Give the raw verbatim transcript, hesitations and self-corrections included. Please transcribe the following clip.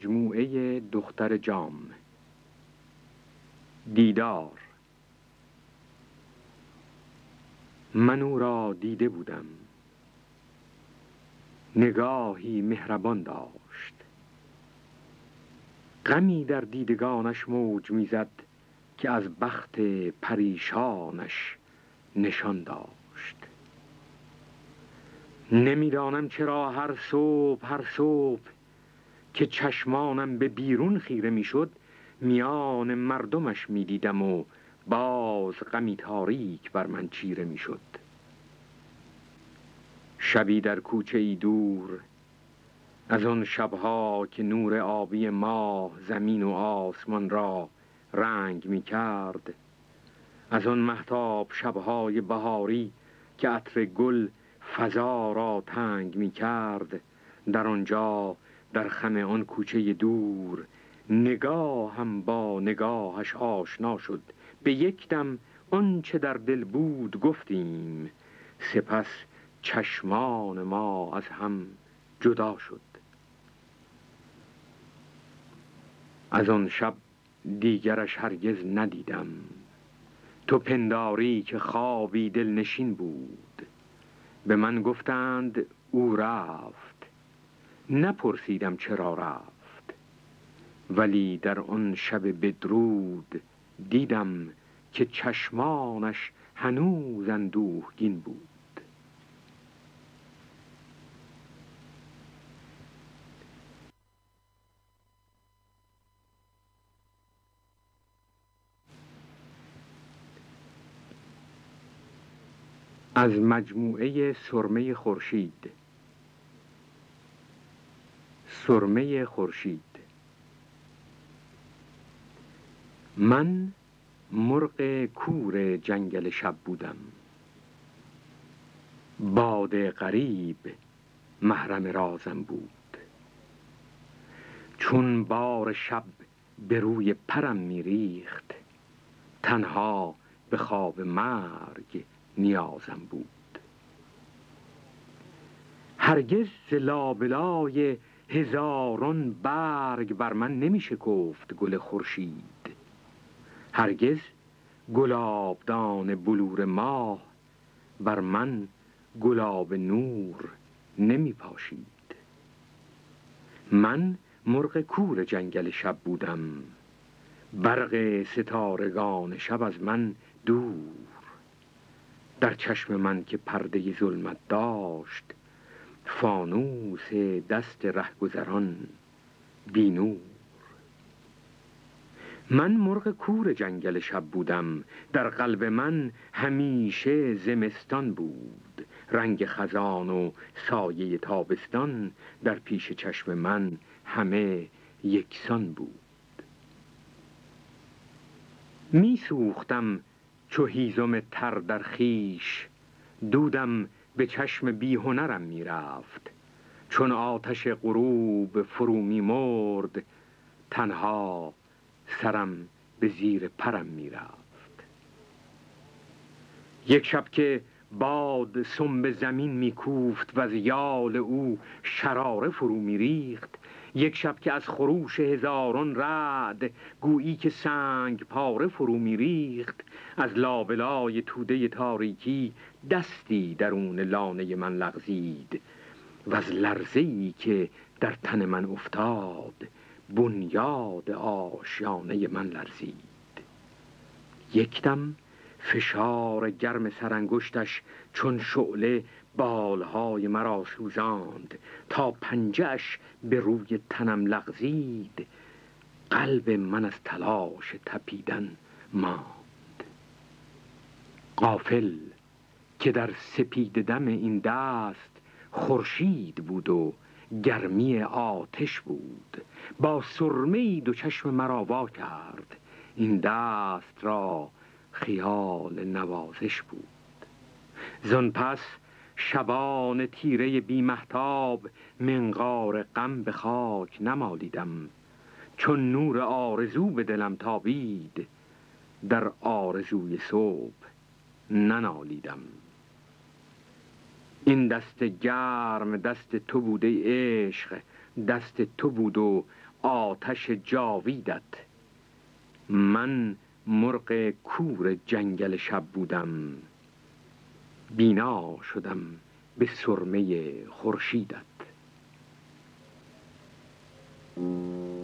مجموعه دختر جام. دیدار. من او را دیده بودم، نگاهی مهربان داشت، غمی در دیدگانش موج میزد که از بخت پریشانش نشان داشت. نمیدانم چرا هر صبح هر صبح که چشمانم به بیرون خیره میشد، میان مردمش میدیدم و باز غمی تاریک بر من چیره میشد. شبی در کوچه ای دور از آن شبها که نور آبی ماه زمین و آسمان را رنگ می کرد، از آن مهتاب شبهای بهاری که عطر گل فضا را تنگ می کرد، در آنجا در خم آن کوچه دور نگاهم با نگاهش آشنا شد. به یک دم آن چه در دل بود گفتیم، سپس چشمان ما از هم جدا شد. از آن شب دیگرش هرگز ندیدم، تو پنداری که خوابی دلنشین بود. به من گفتند او رفت، نپرسیدم چرا رفت، ولی در آن شب بدرود دیدم که چشمانش هنوز اندوهگین بود. از مجموعه سرمه خورشید. سرمه خورشید. من مرغ کور جنگل شب بودم، باد غریب محرم رازم بود. چون بار شب به روی پرم میریخت، تنها به خواب مرگ نیازم بود. هرگز ز لابلای هزاران برگ بر من نمی شکفت گل خورشید، هرگز گلابدان بلور ماه بر من گلاب نور نمی پاشید. من مرغ کور جنگل شب بودم، برق ستارگان شب از من دور. در چشم من که پرده ظلمت داشت، فانوس دست رهگذران بی نور. من مرغ کور جنگل شب بودم، در قلب من همیشه زمستان بود. رنگ خزان و سایه تابستان در پیش چشم من همه یکسان بود. می سوختم چو هیزم تر در خیش، دودم به چشم بی هنرم می رفت. چون آتش غروب فرو می مرد، تنها سرم به زیر پرم می رفت. یک شب که باد سنب زمین می کوفت و از یال او شراره فرو می ریخت، یک شب که از خروش هزاران رعد گویی که سنگ پاره فرو می ریخت، از لابلای توده تاریکی دستی درون لانه من لغزید و از لرزه‌ای که در تن من افتاد بنیاد آشیانه من لرزید. یکدم فشار گرم سرانگشتش چون شعله بالهای مرا سوزاند، تا پنجه‌اش به روی تنم لغزید. قلب من از تلاش تپیدن ماند. غافل که در سپید دم این دست خورشید بود و گرمی آتش بود. با سرمه‌ای دو چشم مرا وا کرد، این دست را خیال نوازش بود. زان پس شبان تیره بی مهتاب منقار غم به خاک نمالیدم. چون نور آرزو به دلم تابید، در آرزوی صبح ننالیدم. این دست گرم دست تو بود ای عشق، دست تو بود و آتش جاویدت. من مرغ کور جنگل شب بودم، بینا شدم به سرمه خورشیدت.